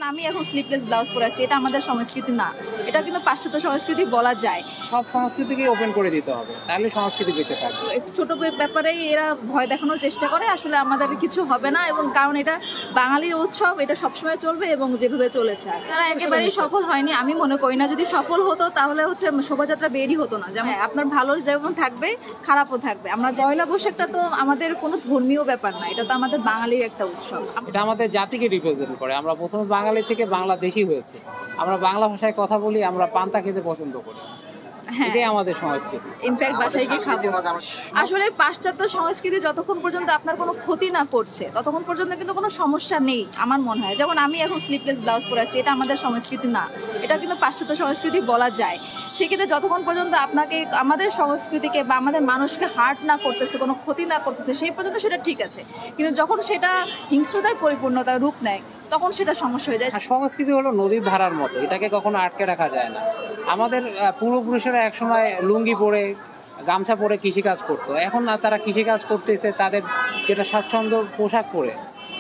যেমন আমি এখন স্লিপলেস ব্লাউজ পরে আসছি, এটা আমাদের সংস্কৃতি না, এটা কিন্তু পাশ্চাত্য সংস্কৃতি বলা যায়। সব সংস্কৃতিকে ওপেন করে দিতে হবে, তাহলে সংস্কৃতি বেঁচে থাকবে। একটু ছোট ব্যাপারেই এরা ভয় দেখানোর চেষ্টা করে, আসলে আমাদের কিছু হবে না, এবং কারণ এটা বাঙালির উৎসব, এটা সবসময় চলবে এবং যেভাবে চলেছে। তারা একেবারেই সফল হয়নি, আমি মনে করি না। যদি সফল হতো তাহলে হচ্ছে শোভাযাত্রা বেরই হতো না। যেমন আপনার ভালো যেমন থাকবে খারাপও থাকবে। আমরা পয়লা বৈশাখটা তো আমাদের কোনো ধর্মীয় ব্যাপার না, এটা তো আমাদের বাঙালির একটা উৎসব। এটা আমাদের জাতিকে রিপ্রেজেন্ট করে। আমরা প্রথমে বাঙালি থেকে বাংলাদেশি হয়েছে, আমরা বাংলা ভাষায় কথা বলি, আমরা পান্তা খেতে পছন্দ করি, এটাই আমাদের সংস্কৃতি। ইনফ্যাক্ট বাসায় গিয়ে খাবো। আসলে পাশ্চাত্য সংস্কৃতি যতক্ষণ পর্যন্ত আপনার কোনো ক্ষতি না করছে ততক্ষণ পর্যন্ত কিন্তু কোনো সমস্যা নেই আমার মনে হয়। যেমন আমি এখন স্লিপলেস ব্লাউজ পরে আসছি, এটা আমাদের সংস্কৃতি না, এটা কিন্তু পাশ্চাত্য সংস্কৃতি বলা যায়। সেক্ষেত্রে যতক্ষণ পর্যন্ত আপনাকে আমাদের সংস্কৃতিকে বা আমাদের মানুষকে হার্ট না করতেছে, কোনো ক্ষতি না করতেছে, সেই পর্যন্ত সেটা ঠিক আছে। কিন্তু যখন সেটা হিংস্রতায় পরিপূর্ণতার রূপ নেয় তখন সেটা সমস্যা হয়ে যায়। সংস্কৃতি হলো নদীর ধারার মতো, এটাকে কখনো আটকে রাখা যায় না। আমাদের পূর্বপুরুষেরা একসময় লুঙ্গি পরে গামছা পরে কৃষিকাজ করতো, এখন না তারা কৃষিকাজ করতেছে তাদের যেটা স্বাচ্ছন্দ্য পোশাক পরে।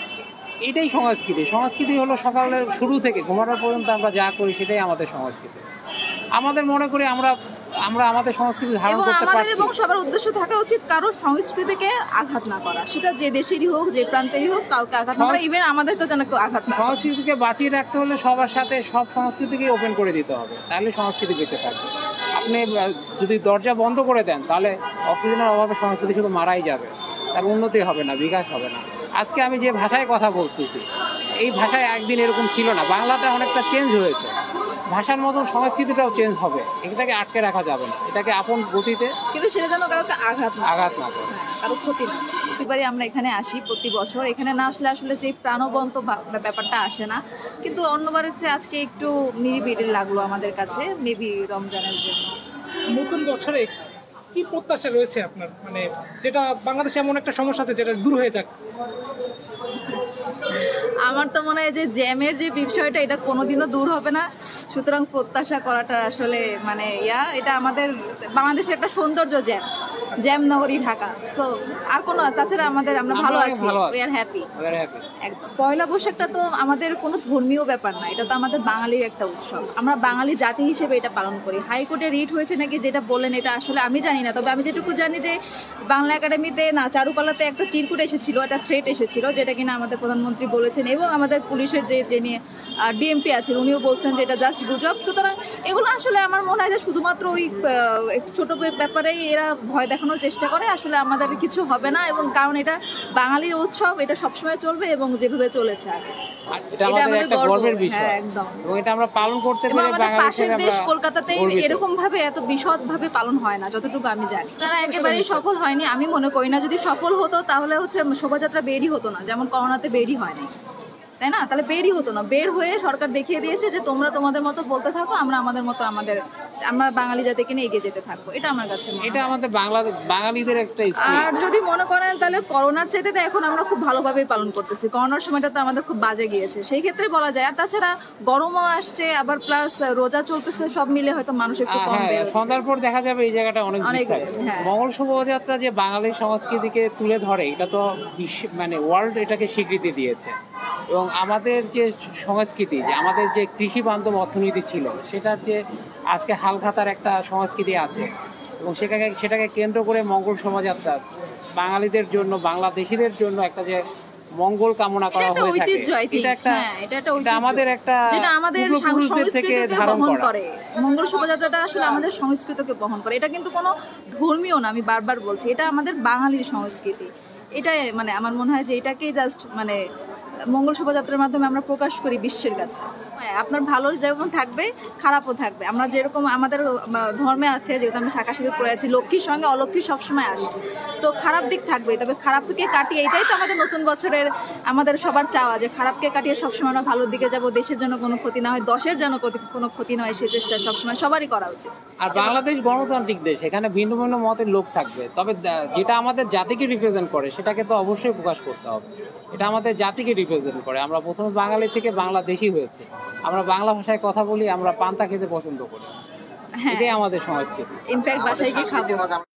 এটাই সংস্কৃতি। সংস্কৃতি হলো সকালের শুরু থেকে ঘুমানোর পর্যন্ত আমরা যা করি সেটাই আমাদের সংস্কৃতি। আমাদের মনে করি আমরা আমাদের সংস্কৃতি ধারণ করতে পারছি। এবং সবার উদ্দেশ্য থাকা উচিত কারোর সংস্কৃতিকে আঘাত না করা, সেটা যে দেশেরই হোক, যে প্রান্তেরই হোক, কাউকে আঘাত না করা, ইভেন আমাদেরকেও যেন কেউ আঘাত না। সংস্কৃতিকে বাঁচিয়ে রাখতে হলে সবার সাথে সব সংস্কৃতিকে ওপেন করে দিতে হবে, তাহলে সংস্কৃতি বেঁচে থাকবে। আপনি যদি দরজা বন্ধ করে দেন তাহলে অক্সিজেনের অভাবে সংস্কৃতি শুধু মারাই যাবে, তার উন্নতি হবে না, বিকাশ হবে না। আজকে আমি যে ভাষায় কথা বলতেছি এই ভাষায় একদিন এরকম ছিল না, বাংলাটা অনেকটা চেঞ্জ হয়েছে, ভাষার মতন সংস্কৃতিটাও চেঞ্জ হবে। এটাকে আটকে রাখা যাবে না, এটাকে আপন গতিতে, কিন্তু সেটা যেন কাউকে আঘাত না করে, কারো ক্ষতি না। প্রতিবারই আমরা এখানে আসি, প্রতি বছর এখানে না আসলে আসলে যে প্রাণবন্ত ব্যাপারটা আসে না। কিন্তু অন্যবারের চেয়ে আজকে একটু নিরিবিলি লাগলো আমাদের কাছে, মেবি রমজানের জন্য। নতুন বছরে কি প্রত্যাশা রয়েছে আপনার, মানে যেটা বাংলাদেশে এমন একটা সমস্যা আছে যেটা দূর হয়ে যাক? আমার তো মনে হয় যে জ্যামের যে বিষয়টা এটা কোনোদিনও দূর হবে না, সুতরাং প্রত্যাশা করাটা আসলে মানে এটা আমাদের বাংলাদেশের একটা সৌন্দর্য, জ্যাম নগরী ঢাকা। সো আর কোনো তাছাড়া আমরা ভালো আছি, উই আর হ্যাপি। পয়লা বৈশাখটা তো আমাদের কোনো ধর্মীয় ব্যাপার না, এটা তো আমাদের বাঙালির একটা উৎসব। আমরা বাঙালি জাতি হিসেবে এটা পালন করি। হাইকোর্টে রিট হয়েছে নাকি যেটা বললেন এটা আসলে আমি জানি না, তবে আমি যেটুকু জানি যে বাংলা একাডেমিতে না চারুকলাতে একটা চিরকুট এসেছিল, একটা থ্রেট এসেছিল, যেটা কিনা আমাদের প্রধানমন্ত্রী বলেছেন, এবং আমাদের পুলিশের যে নিয়ে ডিএমপি আছেন উনিও বলছেন যে এটা জাস্ট গুজব। সুতরাং এগুলো আসলে আমার মনে হয় যে শুধুমাত্র ওই ছোট ব্যাপারেই এরা ভয় দেখানোর চেষ্টা করে, আসলে আমাদের কিছু হবে না, এবং কারণ এটা বাঙালির উৎসব, এটা সবসময় চলবে এবং যেভাবে চলেছে আগে। এটা আমাদের একটা গর্বের বিষয়, একদম, এবং এটা আমরা পালন করতে পারি। আমাদের পাশের দেশ কলকাতাতে এরকম ভাবে এত বিশদ ভাবে পালন হয় না যতটুকু আমি জানি। তারা একেবারেই সফল হয়নি, আমি মনে করি না। যদি সফল হতো তাহলে হচ্ছে শোভাযাত্রা বেরই হতো না, যেমন করোনাতে বেরই হয়নি, তাই না? তাহলে বেরই হতো না। বের হয়ে সরকার দেখিয়ে দিয়েছে যে তোমরা তোমাদের মতো বলতে থাকো, আমরা আমাদের মতো আমরা বাঙালি জাতিকে নিয়ে এগিয়ে যেতে থাকবো। এটা আমার কাছে এটা আমাদের বাঙালিদের একটা স্পিরিট। আর যদি মনে করেন তাহলে করোনার চাইতে তো এখন আমরা খুব ভালোভাবেই পালন করতেছি। করোনার সময়টা তো আমাদের খুব বাজে গিয়েছে, সেই ক্ষেত্রে বলা যায়। আর তাছাড়া গরমও আসছে, আবার প্লাস রোজা চলতেছে, সব মিলে হয়তো মানুষ একটু কম বের হচ্ছে। সন্ধ্যার পর দেখা যাবে এই জায়গাটা অনেক মঙ্গল শোভাযাত্রা যে বাঙালির সংস্কৃতিকে তুলে ধরে, এটা তো মানে ওয়ার্ল্ড এটাকে স্বীকৃতি দিয়েছে। এবং আমাদের যে সংস্কৃতি, যে আমাদের যে কৃষি বান্ধব অর্থনীতি ছিল, সেটার যে আজকে হালখাতার একটা সংস্কৃতি আছে, এবং সেটাকে কেন্দ্র করে মঙ্গল শোভাযাত্রা বাঙালিদের জন্য, বাংলাদেশিদের জন্য একটা যে মঙ্গল কামনা করা হয়ে থাকে, এটা আমাদের একটা পূর্বপুরুষদের থেকে ধারণ করে। মঙ্গল শোভাযাত্রাটা আসলে আমাদের সংস্কৃতিকে বহন করে। এটা কিন্তু কোনো ধর্মীয় না, আমি বারবার বলছি, এটা আমাদের বাঙালির সংস্কৃতি। এটাই মানে আমার মনে হয় যে এটাকেই জাস্ট মানে মঙ্গল শোভাযাত্রার মাধ্যমে আমরা প্রকাশ করি বিশ্বের কাছে। আপনার ভালো যেমন থাকবে খারাপও থাকবে। আমরা যেরকম আমাদের ধর্মে আছে, যেহেতু আমি শাখা শাখা করে আছি, লক্ষ্মীর সঙ্গে অলক্ষ্মী সবসময় আসে, তো খারাপ দিক থাকবে, তবে খারাপকে কাটিয়ে, এটাই তো আমাদের নতুন বছরের আমাদের সবার চাওয়া, যে খারাপকে কাটিয়ে সবসময় আমরা ভালোর দিকে যাব, দেশের জন্য কোনো ক্ষতি না হয়, দশের জন্য কোনো ক্ষতি নয়, সে চেষ্টা সবসময় সবারই করা উচিত। আর বাংলাদেশ গণতান্ত্রিক দেশ, এখানে ভিন্ন ভিন্ন মতের লোক থাকবে, তবে যেটা আমাদের জাতিকে রিপ্রেজেন্ট করে সেটাকে তো অবশ্যই প্রকাশ করতে হবে। এটা আমাদের জাতিকে রিপ্রেজেন্ট করে। আমরা প্রথমে বাঙালি থেকে বাংলাদেশি হয়েছে, আমরা বাংলা ভাষায় কথা বলি, আমরা পান্তা খেতে পছন্দ করি, এটাই আমাদের সংস্কৃতি। ইনফ্যাক্ট বাসায় গিয়ে খাবো।